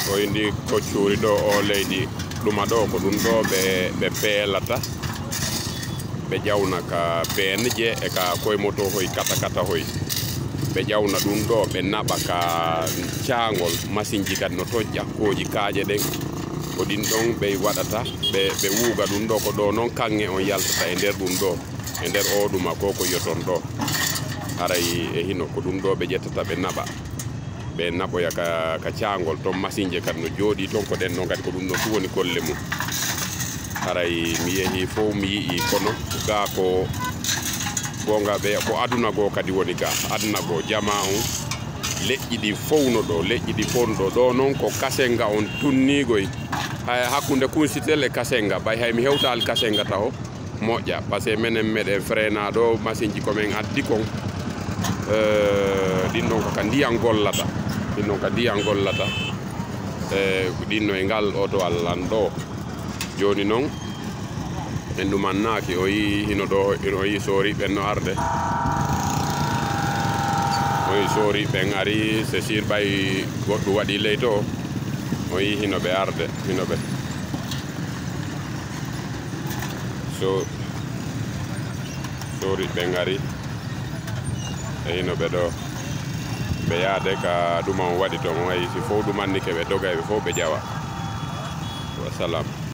o indi koccuri ɗo o leydi ɗuma ɗo ko ɗum ɗo ɓe peelata ɓe ƴawna ka been je e ka koye moto hoy kata hoy ɓe ƴawna ɗum ɗo ɓe naɓa ka caangol machine ji kadi no toƴƴa kooji kaaƴe ɗen ko ɗin ɗon ɓe waɗata ɓe wuuga ɗum ɗo ko ɗo noon kanŋe on yaltata e nder ɗum ɗo e nder o ɗuma ko yoton ɗo haray e hino ko ɗum ɗo ɓe ƴettata ɓe naɓa ɓe naɓoya ka caangol ton machine je kadi no jooɗi ton ko ɗen ɗon kadi ko ɗum ɗo fu woni golle mum haray mi yeehi fof mi yii kono ga ko gonga ɓe ko aduna go kadi woni ga aduna go jama on leƴƴi ɗi fowno ɗo leƴƴi ɗi fowno ɗo noon ko kasenga on tunnigoy hakkunde Kunsitel e kasenga ɓay hay mi hewtali kasenga taw moƴƴa par ce que menen meɗen frena ɗo machine ji komin addi kon ɗin ɗon kaka ndiyan gollata ɗin ɗon ka ndiyan gollata ɗinno e ngal oto allan ɗo joni noon en ɗumannaki o yi hino ɗo o yi soriɓen no arde o yi soriɓen ari c'est sûr ɓay goɗɗo waɗi ley to o yi hino ɓe arde hino ɓe soriɓen ari e hino ɓe ɗo ɓe yaade ka ɗuma o waɗi to o wayi si fof ɗumannike ɓe doga ɓe fof ɓe ƴawa wassalam.